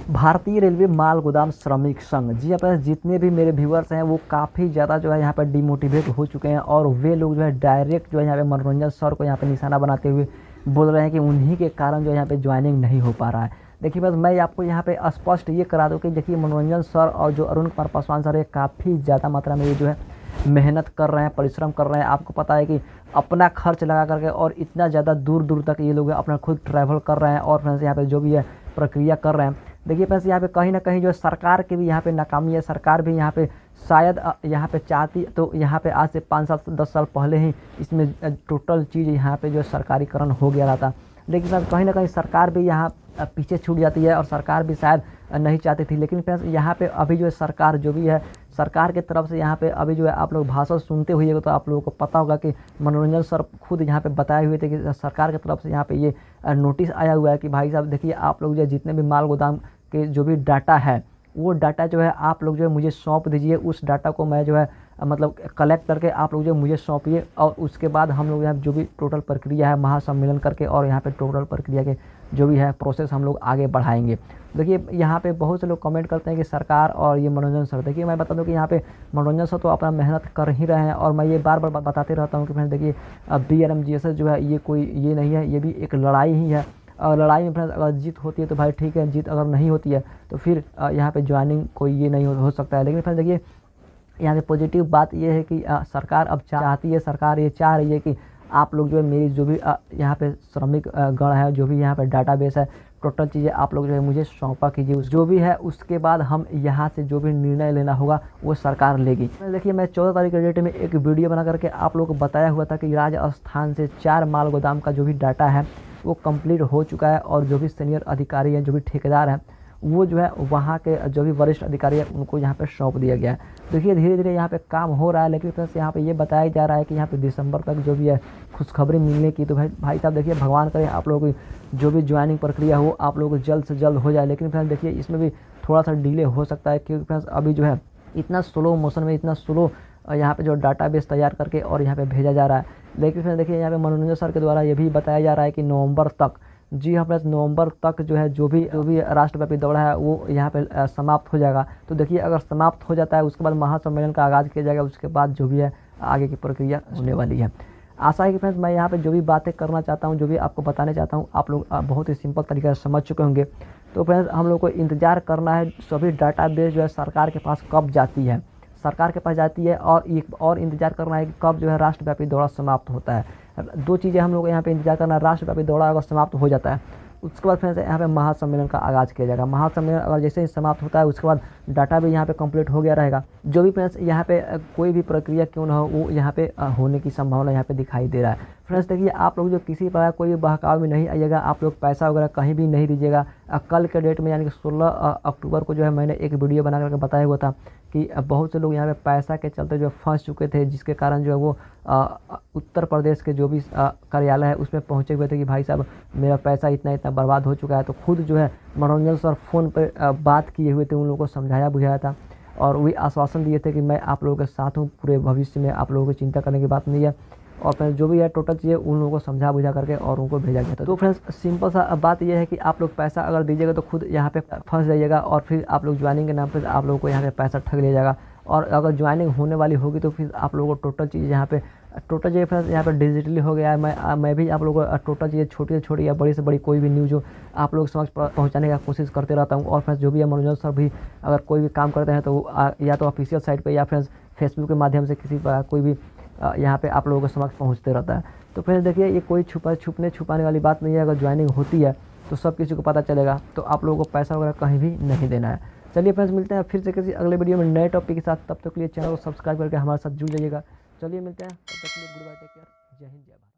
भारतीय रेलवे माल गोदाम श्रमिक संघ, जी यहाँ पर जितने भी मेरे व्यूअर्स हैं वो काफ़ी ज़्यादा जो है यहाँ पर डिमोटिवेट हो चुके हैं और वे लोग जो है डायरेक्ट जो है यहाँ पे मनोरंजन सर को यहाँ पे निशाना बनाते हुए बोल रहे हैं कि उन्हीं के कारण जो है यहाँ पे ज्वाइनिंग नहीं हो पा रहा है। देखिए बस मैं आपको यहाँ पे स्पष्ट ये करा दूँ कि देखिए मनोरंजन सर और जो अरुण कुमार पासवान सर है काफ़ी ज़्यादा मात्रा में ये जो है मेहनत कर रहे हैं, परिश्रम कर रहे हैं। आपको पता है कि अपना खर्च लगा करके और इतना ज़्यादा दूर दूर तक ये लोग अपना खुद ट्रैवल कर रहे हैं और फ्रेंड्स यहाँ पे जो भी है प्रक्रिया कर रहे हैं। देखिए फ्रेंड्स यहाँ पे कहीं ना कहीं जो है सरकार की भी यहाँ पे नाकामी है। सरकार भी यहाँ पे शायद यहाँ पे चाहती तो यहाँ पे आज से 5 साल 10 साल पहले ही इसमें टोटल चीज़ यहाँ पे जो सरकारीकरण हो गया रहता। लेकिन फ्रेंड्स कहीं ना कहीं सरकार भी यहाँ पीछे छूट जाती है और सरकार भी शायद नहीं चाहती थी। लेकिन फ्रेंड्स यहाँ पे अभी जो है सरकार जो भी है, सरकार की तरफ से यहाँ पे अभी जो है आप लोग भाषण सुनते हुए तो आप लोगों को पता होगा कि मनोरंजन सर खुद यहाँ पे बताए हुए थे कि सरकार की तरफ से यहाँ पे ये नोटिस आया हुआ है कि भाई साहब देखिए आप लोग जो है जितने भी माल गोदाम के जो भी डाटा है वो डाटा जो है आप लोग जो है मुझे सौंप दीजिए। उस डाटा को मैं जो है मतलब कलेक्ट करके आप लोग जो मुझे सौंपिए और उसके बाद हम लोग यहाँ जो भी टोटल प्रक्रिया है महासम्मेलन करके और यहाँ पे टोटल प्रक्रिया के जो भी है प्रोसेस हम लोग आगे बढ़ाएंगे। देखिए यहाँ पे बहुत से लोग कमेंट करते हैं कि सरकार और ये मनोरंजन सर, देखिए मैं बता दूं कि यहाँ पे मनोरंजन सर तो अपना मेहनत कर ही रहे हैं और मैं ये बार बार बताते रहता हूँ कि फ्रेंड्स देखिए BRMGSS जो है ये कोई ये नहीं है, ये भी एक लड़ाई ही है। और लड़ाई में फ्रेंड्स अगर जीत होती है तो भाई ठीक है, जीत अगर नहीं होती है तो फिर यहाँ पे ज्वाइनिंग कोई ये नहीं हो सकता है। लेकिन फ्रेंड्स देखिए यहाँ पे पॉजिटिव बात ये है कि सरकार अब चाहती है, सरकार ये चाह रही है कि आप लोग जो है मेरी जो भी यहाँ पे श्रमिक गण है, जो भी यहाँ पे डाटाबेस है, टोटल चीज़ें आप लोग जो है मुझे सौंपा कीजिए। जो भी है उसके बाद हम यहाँ से जो भी निर्णय लेना होगा वो सरकार लेगी। देखिए मैं 14 तारीख के डेट में एक वीडियो बना करके आप लोग को बताया हुआ था कि राजस्थान से 4 माल गोदाम का जो भी डाटा है वो कंप्लीट हो चुका है और जो भी सीनियर अधिकारी हैं, जो भी ठेकेदार हैं, वो जो है वहाँ के जो भी वरिष्ठ अधिकारी हैं उनको यहाँ पे सौंप दिया गया है। देखिए धीरे धीरे यहाँ पे काम हो रहा है। लेकिन प्लस यहाँ पे ये बताया जा रहा है कि यहाँ पे दिसंबर तक जो भी है खुशखबरी मिलने की। तो भाई साहब देखिए भगवान करे आप लोगों की जो भी ज्वाइनिंग प्रक्रिया हो आप लोगों को जल्द से जल्द हो जाए। लेकिन फ्रेंड्स देखिए इसमें भी थोड़ा सा डिले हो सकता है क्योंकि फ्रेंड्स अभी जो है इतना स्लो मोशन में, इतना स्लो यहाँ पे जो डाटाबेस तैयार करके और यहाँ पे भेजा जा रहा है। लेकिन फ्रेंड्स देखिए यहाँ पे मनोरंजन सर के द्वारा ये भी बताया जा रहा है कि नवंबर तक, जी हाँ फ्रेंड्स नवंबर तक जो है जो भी राष्ट्रव्यापी दौड़ा है वो यहाँ पे समाप्त हो जाएगा। तो देखिए अगर समाप्त हो जाता है उसके बाद महासम्मेलन का आगाज़ किया जाएगा, उसके बाद जो भी है आगे की प्रक्रिया होने वाली है। आशा है कि फ्रेंड्स मैं यहाँ पे जो भी बातें करना चाहता हूँ, जो भी आपको बताने चाहता हूँ, आप लोग बहुत ही सिंपल तरीके से समझ चुके होंगे। तो फ्रेंड्स हम लोग को इंतज़ार करना है सभी डाटाबेस जो है सरकार के पास कब जाती है, सरकार के पास जाती है और इंतज़ार करना है कि कब जो है राष्ट्रव्यापी दौरा समाप्त होता है। 2 चीज़ें हम लोग को यहाँ पे इंतजार करना है। राष्ट्रव्यापी दौरा अगर समाप्त हो जाता है उसके बाद फ्रेंड्स यहाँ पे महासम्मेलन का आगाज़ किया जाएगा। महासम्मेलन अगर जैसे ही समाप्त होता है उसके बाद डाटा भी यहाँ पे कंप्लीट हो गया रहेगा। जो भी फ्रेंड्स यहाँ पे कोई भी प्रक्रिया क्यों ना हो वो यहाँ पे होने की संभावना यहाँ पे दिखाई दे रहा है। फ्रेंड्स देखिए आप लोग जो किसी प्रकार कोई भी बहकाव में नहीं आइएगा, आप लोग पैसा वगैरह कहीं भी नहीं दीजिएगा। कल के डेट में यानी कि 16 अक्टूबर को जो है मैंने एक वीडियो बना करके बताया हुआ था कि बहुत से लोग यहाँ पे पैसा के चलते जो फंस चुके थे, जिसके कारण जो है वो उत्तर प्रदेश के जो भी कार्यालय है उसमें पहुँचे हुए थे कि भाई साहब मेरा पैसा इतना इतना बर्बाद हो चुका है। तो खुद जो है मनोरंजन सर फ़ोन पर बात किए हुए थे, उन लोगों को समझाया बुझाया था और वही आश्वासन दिए थे कि मैं आप लोगों के साथ हूँ, पूरे भविष्य में आप लोगों को चिंता करने की बात नहीं है। और फ्रेंड्स जो भी है टोटल चीज़ें उन लोगों को समझा बुझा करके और उनको भेजा गया था। तो फ्रेंड्स सिंपल सा बात यह है कि आप लोग पैसा अगर दीजिएगा तो खुद यहाँ पे फंस जाइएगा और फिर आप लोग ज्वाइनिंग के नाम पर आप लोगों को यहाँ पे पैसा ठग लिया जाएगा। और अगर ज्वाइनिंग होने वाली होगी तो फिर आप लोगों को टोटल चीज़ यहाँ पे फ्रेंड्स यहाँ पे डिजिटली हो गया है। मैं भी आप लोगों को टोटल चीज़ें छोटी से छोटी या बड़ी से बड़ी कोई भी न्यूज़ हो आप लोग समझ पहुँचाने का कोशिश करते रहता हूँ। और फ्रेंड्स जो भी है मनोरंजन सर भी अगर कोई भी काम करते हैं तो या तो ऑफिशियल साइट पर या फ्रेंड्स फेसबुक के माध्यम से किसी कोई भी यहाँ पे आप लोगों के समक्ष पहुँचते रहता है। तो फ्रेंड्स देखिए ये कोई छुपाने वाली बात नहीं है। अगर ज्वाइनिंग होती है तो सब किसी को पता चलेगा, तो आप लोगों को पैसा वगैरह कहीं भी नहीं देना है। चलिए फ्रेंड्स मिलते हैं फिर से किसी अगले वीडियो में नए टॉपिक के साथ। तब तक के लिए चैनल को सब्सक्राइब करके हमारे साथ जुड़ जाइएगा। चलिए मिलते हैं, तब तक के लिए गुड बाय, टेक केयर, जय हिंद जय भारत।